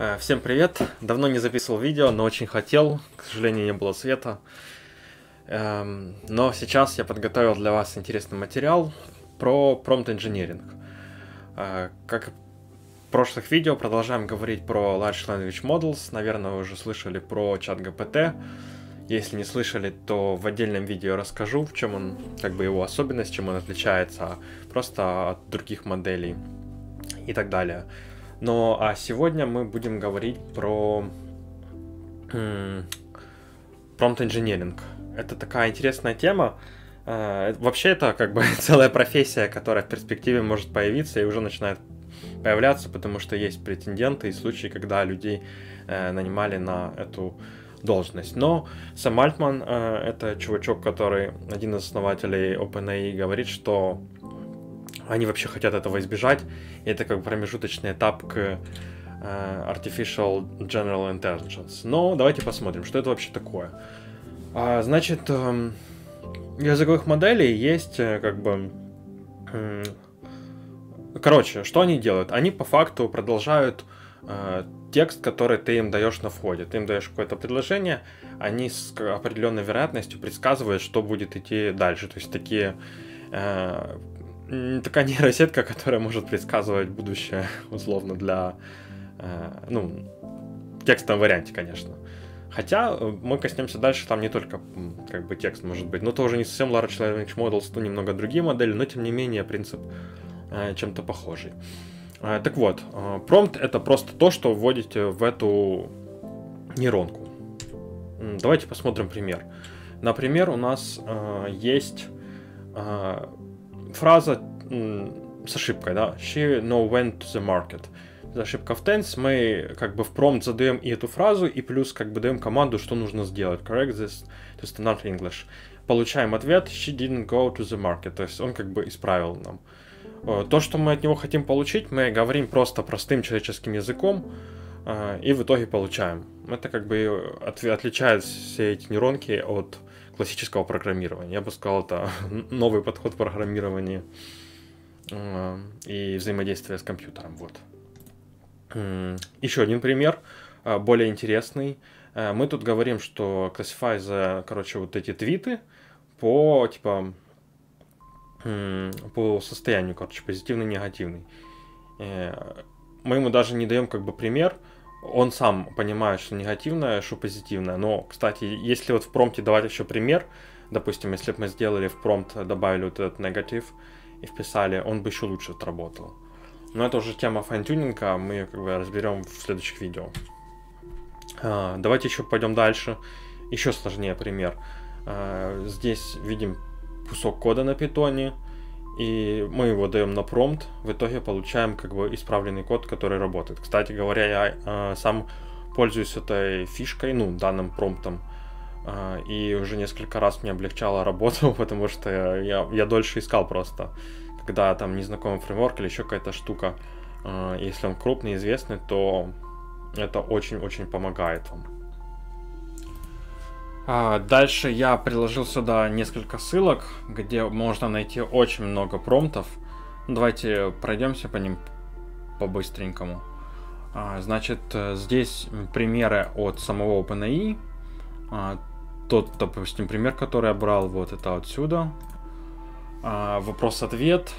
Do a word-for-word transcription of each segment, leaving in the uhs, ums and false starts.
Э, Всем привет! Давно не записывал видео, но очень хотел. К сожалению, не было света. Эм, Но сейчас я подготовил для вас интересный материал про промпт инжиниринг. Э, Как в прошлых видео, продолжаем говорить про Large Language Models. Наверное, вы уже слышали про ChatGPT. Если не слышали, то в отдельном видео расскажу, в чем он, как бы его особенность, чем он отличается просто от других моделей и так далее. Но а сегодня мы будем говорить про промпт инжиниринг. Это такая интересная тема. Э, Вообще это как бы целая профессия, которая в перспективе может появиться и уже начинает появляться, потому что есть претенденты и случаи, когда людей э, нанимали на эту должность. Но Сэм Альтман, э, это чувачок, который один из основателей OpenAI, говорит, что они вообще хотят этого избежать, и это как бы промежуточный этап к э, Artificial General Intelligence. Но давайте посмотрим, что это вообще такое. А, значит, э, языковых моделей есть э, как бы... Э, короче, что они делают? Они по факту продолжают э, текст, который ты им даешь на входе. Ты им даешь какое-то предложение, они с определенной вероятностью предсказывают, что будет идти дальше. То есть такие... Э, такая нейросетка, которая может предсказывать будущее, условно, для, э, ну, в текстовом варианте, конечно. Хотя мы коснемся дальше, там не только как бы текст может быть, но тоже не совсем Large Language Models, но немного другие модели, но тем не менее принцип э, чем-то похожий. Э, так вот, э, промпт это просто то, что вводите в эту нейронку. Давайте посмотрим пример. Например, у нас э, есть э, фраза м, с ошибкой, да, she know when to the market. Это ошибка в tense, мы как бы в промпт задаем и эту фразу, и плюс как бы даем команду, что нужно сделать. Correct this to standard English. Получаем ответ she didn't go to the market, то есть он как бы исправил нам. То, что мы от него хотим получить, мы говорим просто простым человеческим языком, и в итоге получаем. Это как бы от, отличает все эти нейронки от классического программирования. Я бы сказал, это новый подход в программировании э, и взаимодействия с компьютером. Вот. Еще один пример, э, более интересный. Э, мы тут говорим, что classify за, короче, вот эти твиты по, типа, э, по состоянию, короче, позитивный, негативный. Э, мы ему даже не даем, как бы, пример. Он сам понимает, что негативное, что позитивное. Но, кстати, если вот в промпте давать еще пример, допустим, если бы мы сделали в промпт, добавили вот этот негатив и вписали, он бы еще лучше отработал. Но это уже тема файн-тюнинга, мы ее как бы разберем в следующих видео. А, давайте еще пойдем дальше. Еще сложнее пример. А, здесь видим кусок кода на питоне, и мы его даем на промпт, в итоге получаем как бы исправленный код, который работает. Кстати говоря, я э, сам пользуюсь этой фишкой, ну, данным промптом, э, и уже несколько раз мне облегчало работу, потому что я, я дольше искал просто, когда там незнакомый фреймворк или еще какая-то штука, э, если он крупный, известный, то это очень-очень помогает вам. Дальше я приложил сюда несколько ссылок, где можно найти очень много промптов. Давайте пройдемся по ним по-быстренькому. Значит, здесь примеры от самого OpenAI. Тот, допустим, пример, который я брал, вот это отсюда. Вопрос-ответ.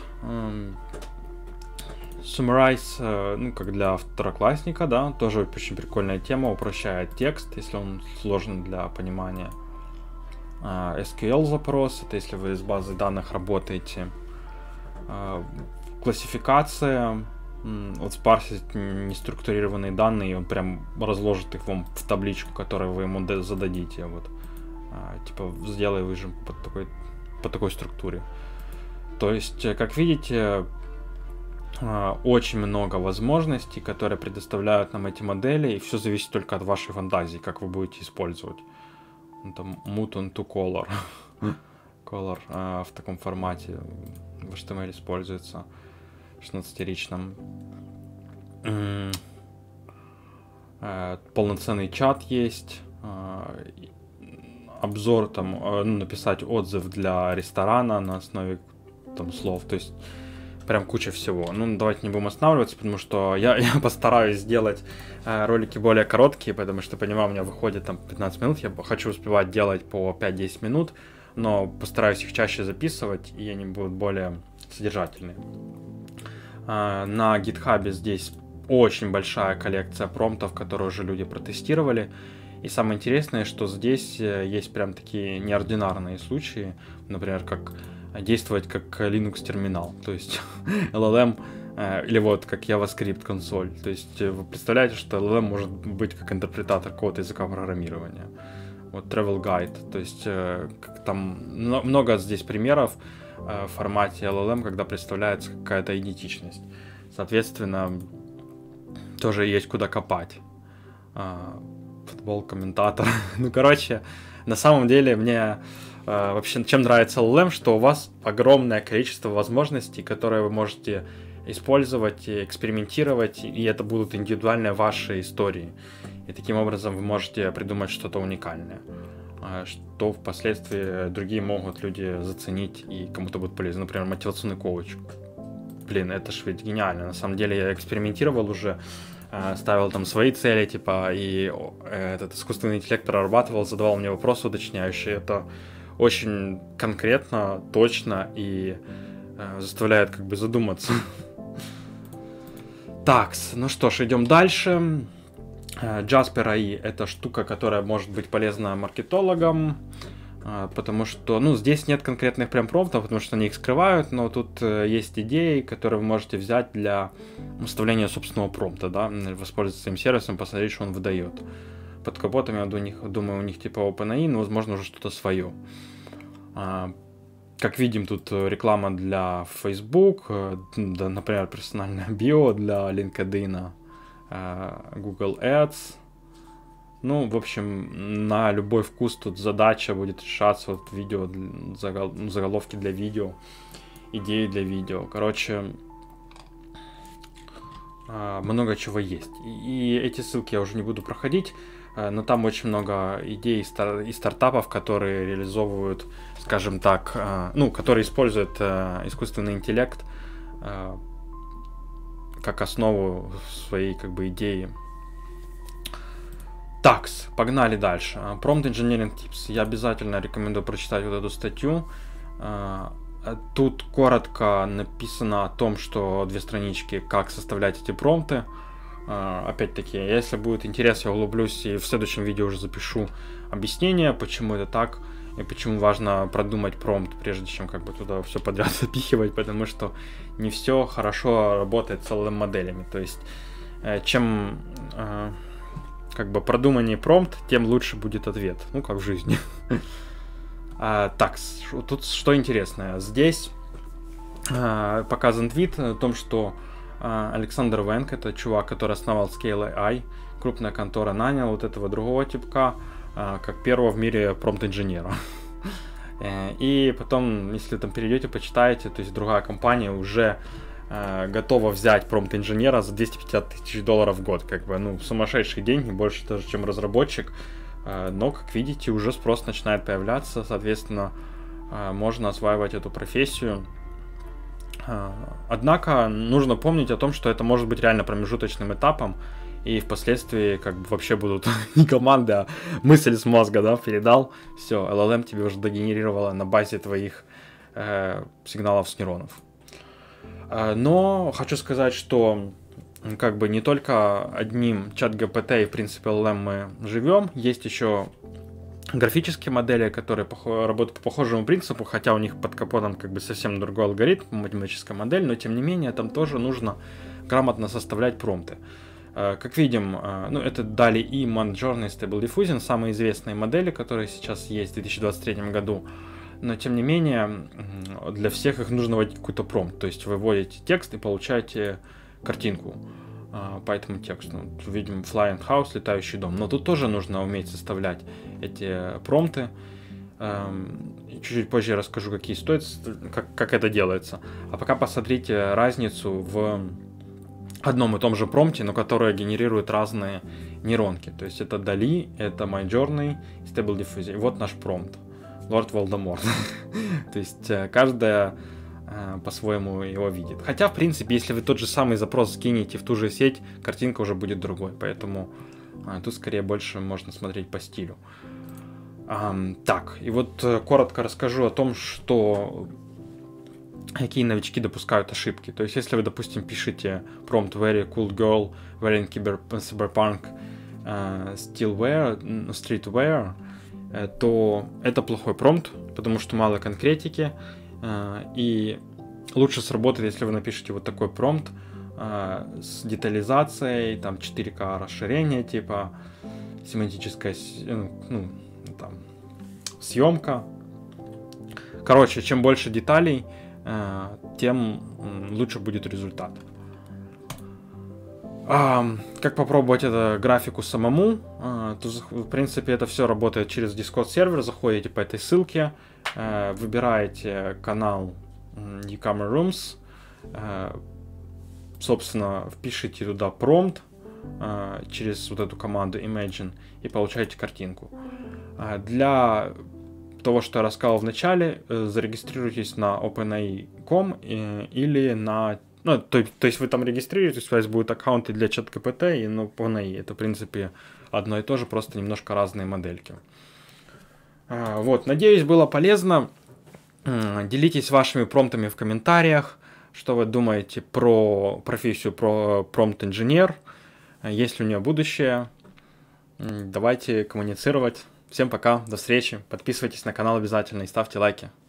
Summarize, ну, как для второклассника, да, тоже очень прикольная тема, упрощает текст, если он сложен для понимания. эс кью эль запрос, это если вы с базой данных работаете. Классификация, вот спарсить неструктурированные данные, и он прям разложит их вам в табличку, которую вы ему зададите, вот. Типа, сделай выжим по такой, по такой структуре. То есть, как видите, очень много возможностей, которые предоставляют нам эти модели, и все зависит только от вашей фантазии, как вы будете использовать. Там Muton to Color. Color а, в таком формате в эйч ти эм эль используется шестнадцатиричном. А, полноценный чат есть. А, обзор, там, ну, написать отзыв для ресторана на основе там слов. То есть прям куча всего. Ну, давайте не будем останавливаться, потому что я, я постараюсь сделать э, ролики более короткие, потому что, понимаю, у меня выходит там пятнадцать минут, я хочу успевать делать по пять-десять минут, но постараюсь их чаще записывать, и они будут более содержательные. Э, на GitHub здесь очень большая коллекция промптов, которые уже люди протестировали. И самое интересное, что здесь есть прям такие неординарные случаи, например, как действовать как Linux-терминал, то есть эл эл эм э, или вот как JavaScript консоль. То есть вы представляете, что эл эл эм может быть как интерпретатор какого-то языка программирования. Вот Travel Guide, то есть э, как там много здесь примеров э, в формате эл эл эм, когда представляется какая-то идентичность. Соответственно, тоже есть куда копать. Э, футбол, комментатор. Ну, короче, на самом деле мне Uh, вообще, чем нравится эл эл эм, что у вас огромное количество возможностей, которые вы можете использовать, экспериментировать, и это будут индивидуальные ваши истории. И таким образом вы можете придумать что-то уникальное, uh, что впоследствии другие могут люди заценить и кому-то будет полезно. Например, мотивационный коуч. Блин, это ж ведь гениально. На самом деле я экспериментировал уже, uh, ставил там свои цели, типа, и uh, этот искусственный интеллект прорабатывал, задавал мне вопросы уточняющие. Это очень конкретно, точно и э, заставляет как бы задуматься. Так, ну что ж, идем дальше. Jasper эй ай — это штука, которая может быть полезна маркетологам, э, потому что, ну, здесь нет конкретных прям промптов, потому что они их скрывают, но тут э, есть идеи, которые вы можете взять для вставления собственного промпта, да, воспользоваться этим сервисом, посмотреть, что он выдает. Под капотом, я думаю, у них типа OpenAI, но, возможно, уже что-то свое. А, как видим, тут реклама для Facebook, да, например, персональное био для LinkedIn, Google Ads. Ну, в общем, на любой вкус тут задача будет решаться. Вот видео, загол, заголовки для видео, идеи для видео. Короче, много чего есть. И эти ссылки я уже не буду проходить. Но там очень много идей и стартапов, которые реализовывают, скажем так, ну, которые используют искусственный интеллект как основу своей, как бы, идеи. Так, погнали дальше. Prompt Engineering Tips. Я обязательно рекомендую прочитать вот эту статью. Тут коротко написано о том, что две странички, как составлять эти промпты. Uh, опять-таки, если будет интерес, я углублюсь и в следующем видео уже запишу объяснение, почему это так и почему важно продумать промпт, прежде чем как бы туда все подряд запихивать, потому что не все хорошо работает с эл эл эм-моделями. То есть, э, чем э, как бы продуманнее промпт, тем лучше будет ответ. Ну, как в жизни. Так, тут что интересное. Здесь показан твит о том, что Александр Венк, это чувак, который основал Scale эй ай, крупная контора, нанял вот этого другого типка как первого в мире промпт-инженера. И потом, если там перейдете, почитаете, то есть другая компания уже готова взять промпт-инженера за двести пятьдесят тысяч долларов в год. Как бы, ну, сумасшедшие деньги, больше даже, чем разработчик. Но, как видите, уже спрос начинает появляться, соответственно, можно осваивать эту профессию. Однако нужно помнить о том, что это может быть реально промежуточным этапом, и впоследствии как бы вообще будут не команды, а мысль с мозга, да, передал, все, эл эл эм тебе уже догенерировала на базе твоих э, сигналов с нейронов. Но хочу сказать, что как бы не только одним чат джи пи ти и в принципе эл эл эм мы живем, есть еще графические модели, которые работают по похожему принципу, хотя у них под капотом как бы совсем другой алгоритм, математическая модель, но тем не менее там тоже нужно грамотно составлять промпты. Как видим, ну, это дали и Midjourney, Stable Diffusion, самые известные модели, которые сейчас есть в две тысячи двадцать третьем году, но тем не менее для всех их нужно вводить какой-то промпт, то есть вы вводите текст и получаете картинку по этому тексту. Вот, видим Flying House, летающий дом. Но тут тоже нужно уметь составлять эти промпты. Чуть-чуть позже я расскажу, какие стоят, как, как это делается. А пока посмотрите разницу в одном и том же промпте, но которые генерируют разные нейронки. То есть это Dali, это Midjourney, Stable Diffusion. И вот наш промпт. Лорд Волдеморт. То есть каждая по-своему его видит. Хотя, в принципе, если вы тот же самый запрос скинете в ту же сеть, картинка уже будет другой. Поэтому тут скорее больше можно смотреть по стилю. Так, и вот коротко расскажу о том, что какие новички допускают ошибки. То есть, если вы, допустим, пишете prompt very cool girl wearing cyberpunk uh, stillwear, streetwear, то это плохой промпт, потому что мало конкретики. И лучше сработает, если вы напишете вот такой промпт с детализацией, там четыре ка расширение, типа семантическая, ну, там, съемка. Короче, чем больше деталей, тем лучше будет результат. Как попробовать эту графику самому? То, в принципе, это все работает через Discord сервер. Заходите по этой ссылке, выбираете канал Newcomer Rooms, собственно, впишите туда промпт через вот эту команду Imagine и получаете картинку. Для того, что я рассказал в начале, зарегистрируйтесь на OpenAI точка com или на... Ну, то, то есть вы там регистрируетесь, у вас будут аккаунты для ChatGPT и ну, OpenAI. Это, в принципе, одно и то же, просто немножко разные модельки. Вот, надеюсь, было полезно. Делитесь вашими промптами в комментариях, что вы думаете про профессию, про промпт-инженер, есть ли у нее будущее. Давайте коммуницировать. Всем пока, до встречи. Подписывайтесь на канал обязательно и ставьте лайки.